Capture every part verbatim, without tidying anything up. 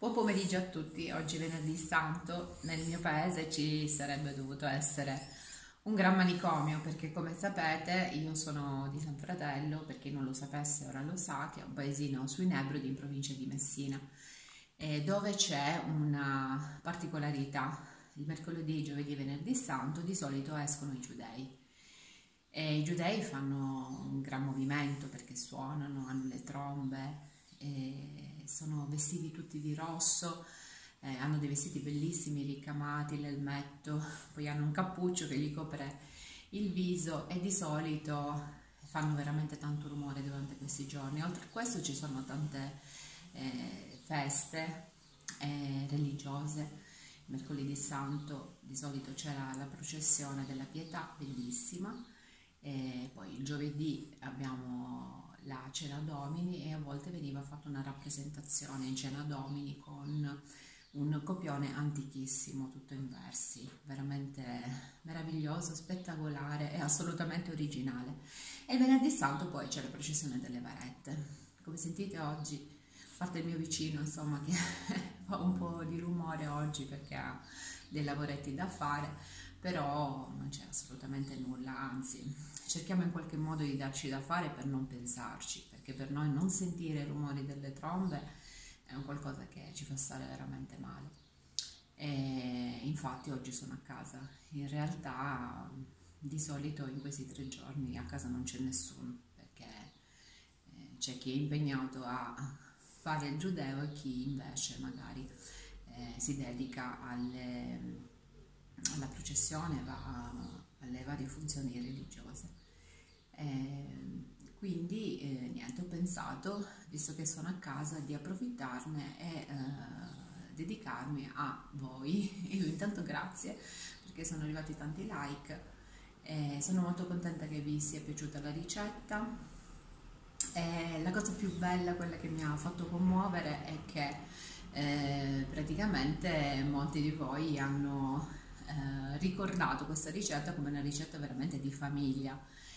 Buon pomeriggio a tutti, oggi venerdì santo, nel mio paese ci sarebbe dovuto essere un gran manicomio perché come sapete io sono di San Fratello, per chi non lo sapesse ora lo sa, che è un paesino sui Nebrodi in provincia di Messina, eh, dove c'è una particolarità: il mercoledì, giovedì e venerdì santo di solito escono i giudei. E i giudei fanno un gran movimento perché suonano, hanno le trombe, e sono vestiti tutti di rosso, eh, hanno dei vestiti bellissimi, ricamati, l'elmetto, poi hanno un cappuccio che gli copre il viso e di solito fanno veramente tanto rumore durante questi giorni. Oltre a questo ci sono tante eh, feste eh, religiose. Mercoledì santo di solito c'era la processione della Pietà, bellissima. E poi il giovedì abbiamo la Cena Domini e a volte veniva fatta una rappresentazione in Cena Domini con un copione antichissimo, tutto in versi, veramente meraviglioso, spettacolare e assolutamente originale. E il venerdì santo poi c'è la processione delle varette. Come sentite oggi, a parte il mio vicino, insomma, che fa un po' di rumore oggi perché ha dei lavoretti da fare, però non c'è assolutamente nulla, anzi cerchiamo in qualche modo di darci da fare per non pensarci, perché per noi non sentire i rumori delle trombe è un qualcosa che ci fa stare veramente male. E infatti oggi sono a casa, in realtà di solito in questi tre giorni a casa non c'è nessuno, perché c'è chi è impegnato a fare il giudeo e chi invece magari eh, si dedica alle alla processione, va alle varie funzioni religiose. Eh, quindi eh, niente, ho pensato, visto che sono a casa, di approfittarne e eh, dedicarmi a voi. Io intanto grazie perché sono arrivati tanti like e sono molto contenta che vi sia piaciuta la ricetta. E la cosa più bella, quella che mi ha fatto commuovere, è che eh, praticamente molti di voi hanno Eh, ricordato questa ricetta come una ricetta veramente di famiglia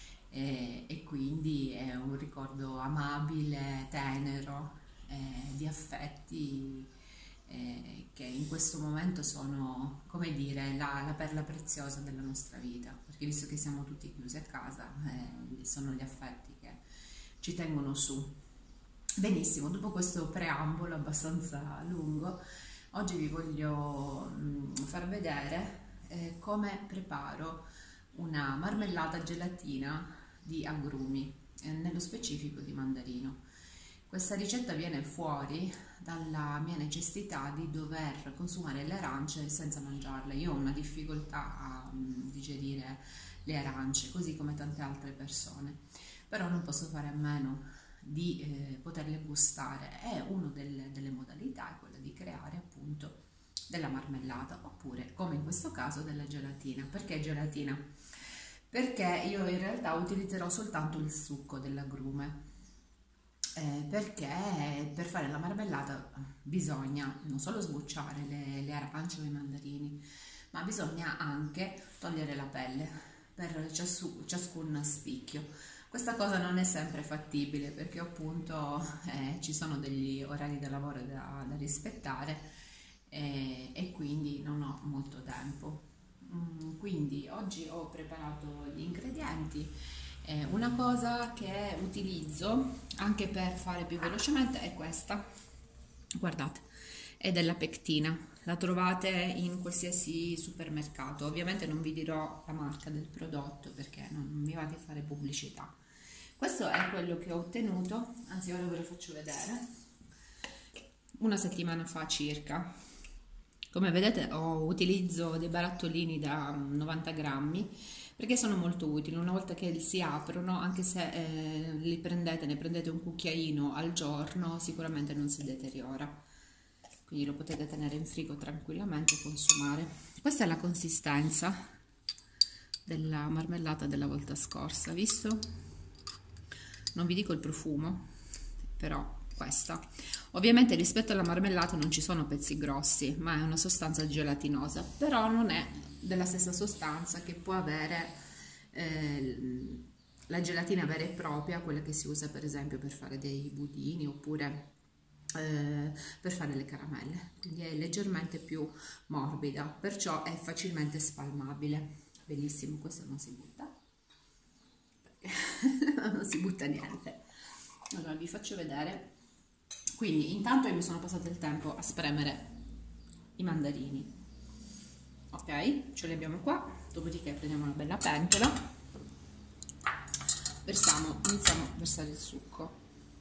e, e quindi è un ricordo amabile, tenero, eh, di affetti eh, che in questo momento sono, come dire, la, la perla preziosa della nostra vita, perché visto che siamo tutti chiusi a casa, eh, sono gli affetti che ci tengono su. Benissimo, dopo questo preambolo abbastanza lungo, oggi vi voglio mh, far vedere eh, come preparo una marmellata gelatina di agrumi, eh, nello specifico di mandarino. Questa ricetta viene fuori dalla mia necessità di dover consumare le arance senza mangiarle. Io ho una difficoltà a mh, digerire le arance, così come tante altre persone, però non posso fare a meno di eh, poterle gustare, e una delle, delle modalità è quella di creare appunto della marmellata, oppure come in questo caso della gelatina. Perché gelatina? Perché io in realtà utilizzerò soltanto il succo dell'agrume, eh, perché per fare la marmellata bisogna non solo sbucciare le, le arance o i mandarini, ma bisogna anche togliere la pelle per ciascun, ciascun spicchio. Questa cosa non è sempre fattibile perché appunto eh, ci sono degli orari da lavoro da, da rispettare eh, e quindi non ho molto tempo. Mm, quindi oggi ho preparato gli ingredienti. Eh, una cosa che utilizzo anche per fare più velocemente è questa, guardate, è della pectina. La trovate in qualsiasi supermercato. Ovviamente non vi dirò la marca del prodotto perché non mi va di fare pubblicità. Questo è quello che ho ottenuto, anzi ora ve lo faccio vedere, una settimana fa circa. Come vedete ho utilizzo dei barattolini da novanta grammi perché sono molto utili. Una volta che si aprono, anche se eh, li prendete, ne prendete un cucchiaino al giorno, sicuramente non si deteriora. Quindi lo potete tenere in frigo tranquillamente e consumare. Questa è la consistenza della marmellata della volta scorsa, visto? Non vi dico il profumo, però questa. Ovviamente rispetto alla marmellata non ci sono pezzi grossi, ma è una sostanza gelatinosa, però non è della stessa sostanza che può avere eh, la gelatina vera e propria, quella che si usa per esempio per fare dei budini oppure eh, per fare le caramelle, quindi è leggermente più morbida, perciò è facilmente spalmabile. Bellissimo, questo non si butta, non si butta niente. Allora vi faccio vedere. Quindi intanto io mi sono passato il tempo a spremere i mandarini, ok, ce li abbiamo qua. Dopodiché prendiamo una bella pentola, versiamo, iniziamo a versare il succo.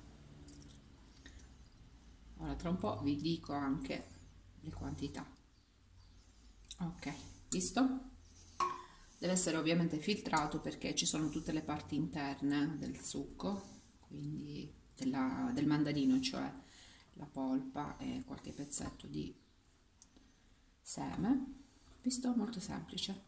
Ora tra un po' vi dico anche le quantità. Ok, visto? Deve essere ovviamente filtrato perché ci sono tutte le parti interne del succo, quindi della, del mandarino, cioè la polpa e qualche pezzetto di seme. Visto? Molto semplice.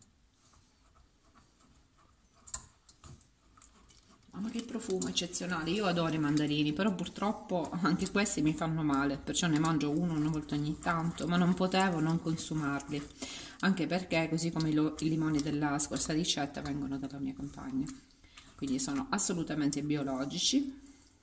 Ma che profumo eccezionale, io adoro i mandarini, però purtroppo anche questi mi fanno male, perciò ne mangio uno una volta ogni tanto, ma non potevo non consumarli, anche perché così come i, i limoni della scorsa ricetta vengono dalla mia compagna, quindi sono assolutamente biologici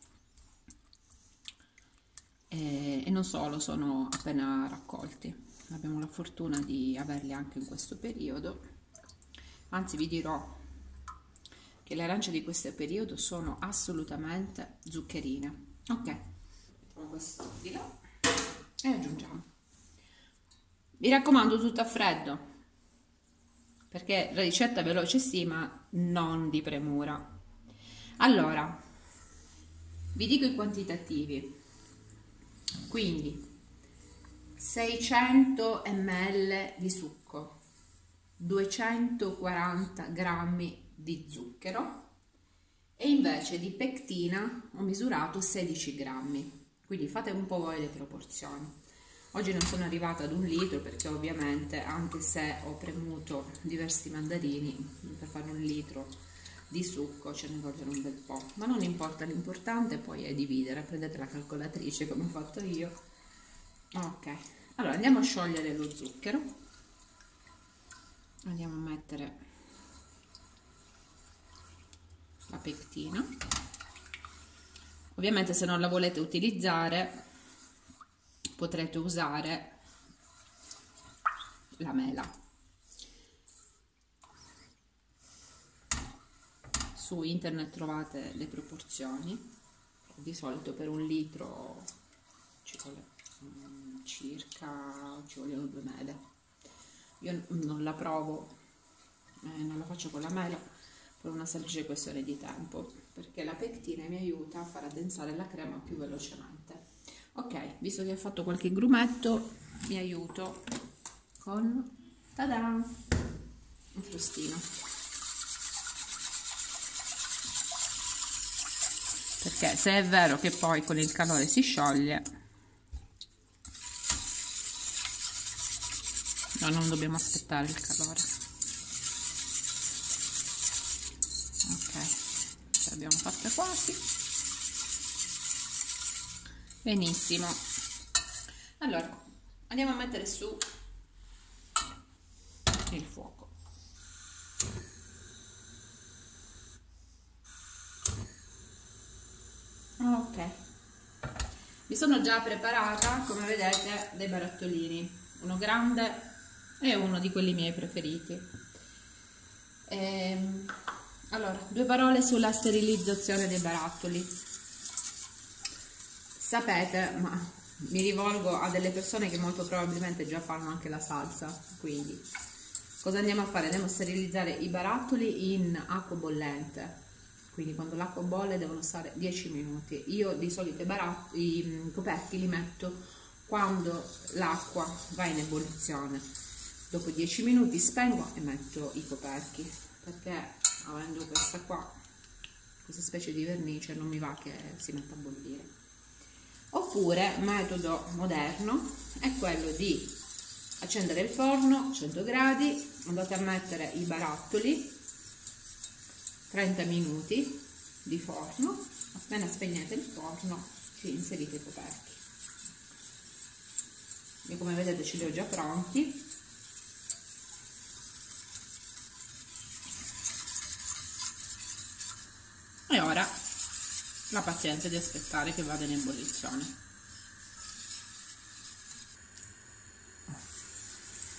e, e non solo, sono appena raccolti, abbiamo la fortuna di averli anche in questo periodo, anzi vi dirò che le arance di questo periodo sono assolutamente zuccherine. Ok, mettiamo questo di là e aggiungiamo. Mi raccomando, tutto a freddo, perché la ricetta è veloce sì, ma non di premura. Allora, vi dico i quantitativi. Quindi seicento millilitri di succo, duecentoquaranta grammi di zucchero e invece di pectina ho misurato sedici grammi, quindi fate un po' voi le proporzioni. Oggi non sono arrivata ad un litro perché ovviamente anche se ho premuto diversi mandarini per fare un litro di succo ce ne vogliono un bel po', ma non importa, l'importante poi è dividere. Prendete la calcolatrice come ho fatto io. Ok, allora andiamo a sciogliere lo zucchero, andiamo a mettere la pectina. Ovviamente se non la volete utilizzare potrete usare la mela. Su internet trovate le proporzioni, di solito per un litro ci vuole um, circa ci vogliono due mele. Io non la provo, eh, non la faccio con la mela per una semplice questione di tempo, perché la pectina mi aiuta a far addensare la crema più velocemente. Ok, visto che ho fatto qualche grumetto, mi aiuto con tada, un frustino, perché se è vero che poi con il calore si scioglie, no, non dobbiamo aspettare il calore. Abbiamo fatte quasi benissimo. Allora andiamo a mettere su il fuoco. Ok, mi sono già preparata, come vedete, dei barattolini, uno grande e uno di quelli miei preferiti. ehm Allora, due parole sulla sterilizzazione dei barattoli. Sapete, ma mi rivolgo a delle persone che molto probabilmente già fanno anche la salsa, quindi cosa andiamo a fare? Andiamo a sterilizzare i barattoli in acqua bollente, quindi quando l'acqua bolle devono stare dieci minuti. Io di solito i, barattoli, i coperchi li metto quando l'acqua va in ebollizione. Dopo dieci minuti spengo e metto i coperchi, perché avendo questa qua, questa specie di vernice, non mi va che si metta a bollire. Oppure metodo moderno è quello di accendere il forno a cento gradi, andate a mettere i barattoli, trenta minuti di forno, appena spegnete il forno ci inserite i coperchi. Io come vedete ce li ho già pronti. E ora la pazienza di aspettare che vada in ebollizione.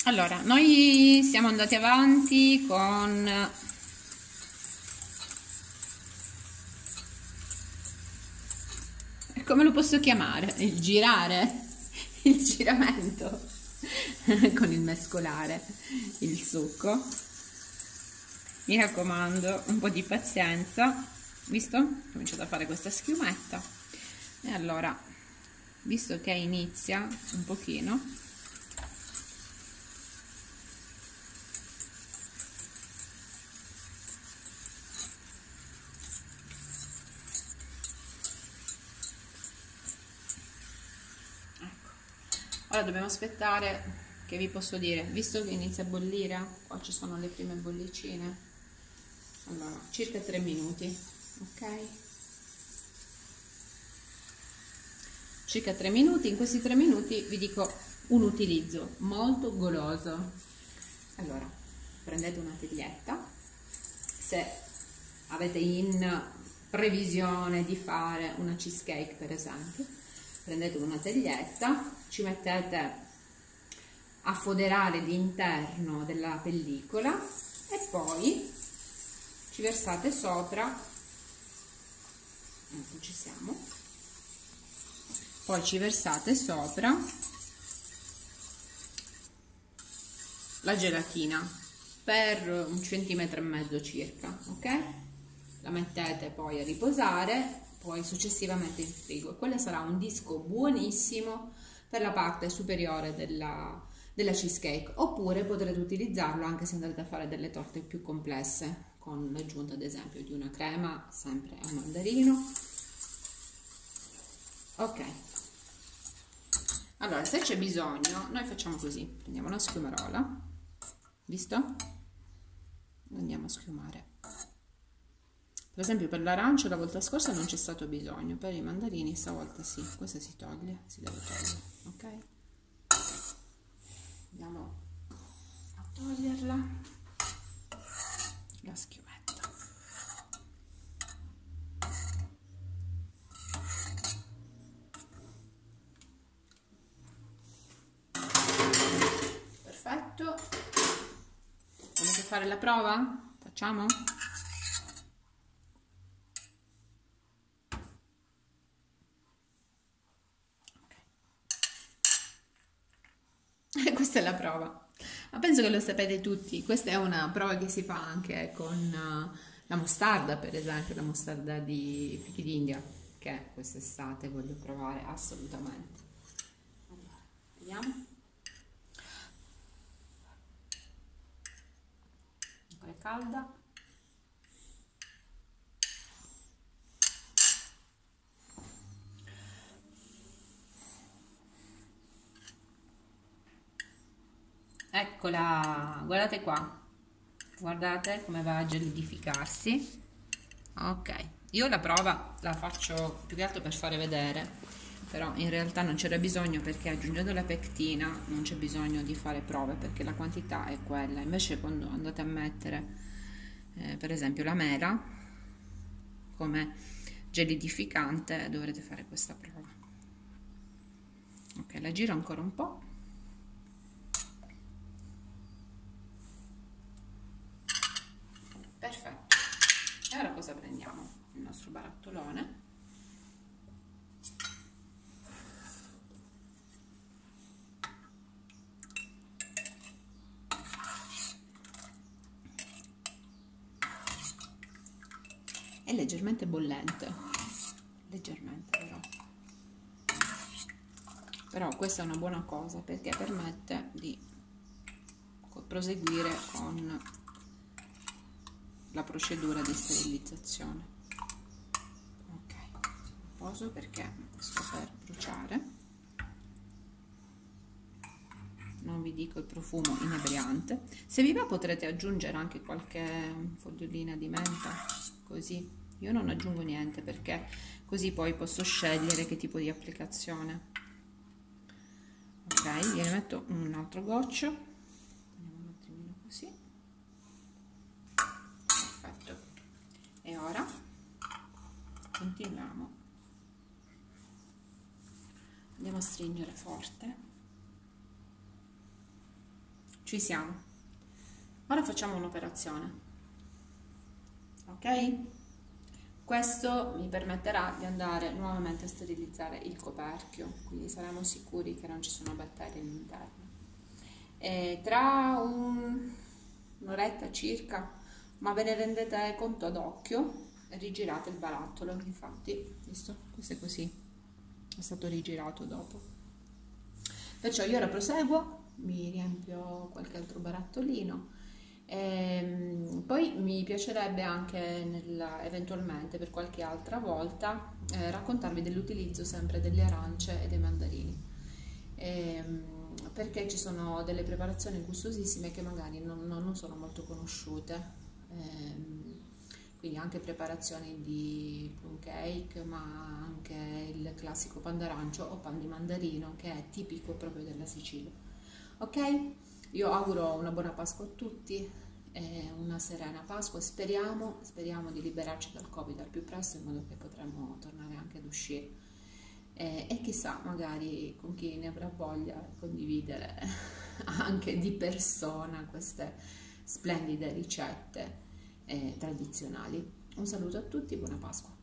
Allora, noi siamo andati avanti con come lo posso chiamare? Il girare, il giramento con il mescolare il succo. Mi raccomando, un po' di pazienza, visto? Ho cominciato a fare questa schiumetta e allora, visto che inizia un pochino, ora dobbiamo aspettare, che vi posso dire, visto che inizia a bollire, qua ci sono le prime bollicine, allora circa tre minuti, ok? Circa tre minuti, in questi tre minuti vi dico un utilizzo molto goloso. Allora, prendete una teglietta, se avete in previsione di fare una cheesecake per esempio, prendete una teglietta, ci mettete a foderare l'interno della pellicola e poi ci versate sopra, ecco ci siamo, poi ci versate sopra la gelatina per un centimetro e mezzo circa, ok? La mettete poi a riposare, poi successivamente in frigo. Quello sarà un disco buonissimo per la parte superiore della, della cheesecake, oppure potrete utilizzarlo anche se andrete a fare delle torte più complesse, con l'aggiunta ad esempio di una crema sempre al mandarino. Ok, allora se c'è bisogno noi facciamo così, prendiamo una schiumarola, visto? Andiamo a schiumare. Per esempio per l'arancia la volta scorsa non c'è stato bisogno, per i mandarini stavolta sì, questa si toglie, si deve togliere, ok? Andiamo a toglierla, la schiumetta. Perfetto, volete fare la prova? Facciamo? Questa è la prova, ma penso che lo sapete tutti. Questa è una prova che si fa anche con uh, la mostarda, per esempio la mostarda di fichi d'India, che quest'estate voglio provare assolutamente. Allora, vediamo, ancora è calda. Eccola, guardate qua, guardate come va a gelidificarsi. Ok, io la prova la faccio più che altro per fare vedere, però in realtà non c'era bisogno, perché aggiungendo la pectina non c'è bisogno di fare prove perché la quantità è quella. Invece quando andate a mettere eh, per esempio la mela come gelidificante dovrete fare questa prova. Ok, la giro ancora un po'. Perfetto, e ora cosa prendiamo? Il nostro barattolone, è leggermente bollente, leggermente però, però questa è una buona cosa perché permette di proseguire con la procedura di sterilizzazione. Ok, poso perché sto per bruciare, non vi dico il profumo inebriante. Se vi va potrete aggiungere anche qualche fogliolina di menta, così. Io non aggiungo niente perché così poi posso scegliere che tipo di applicazione. Ok, gliene metto un altro goccio, andiamo un attimino così. E ora continuiamo, andiamo a stringere forte, ci siamo. Ora facciamo un'operazione, ok? Questo mi permetterà di andare nuovamente a sterilizzare il coperchio, quindi saremo sicuri che non ci sono batteri all'interno. E tra un, un'oretta circa, ma ve ne rendete conto ad occhio, rigirate il barattolo, infatti, visto? Questo è così, è stato rigirato dopo. Perciò io ora proseguo, mi riempio qualche altro barattolino. E poi mi piacerebbe anche nella, eventualmente per qualche altra volta eh, raccontarvi dell'utilizzo sempre delle arance e dei mandarini, e, perché ci sono delle preparazioni gustosissime che magari non, non sono molto conosciute, e, quindi anche preparazioni di plum cake, ma anche il classico pan d'arancio o pan di mandarino, che è tipico proprio della Sicilia. Ok? Io auguro una buona Pasqua a tutti, e una serena Pasqua, speriamo, speriamo di liberarci dal Covid al più presto, in modo che potremo tornare anche ad uscire, e, e chissà, magari con chi ne avrà voglia, condividere anche di persona queste splendide ricette eh, tradizionali. Un saluto a tutti, buona Pasqua!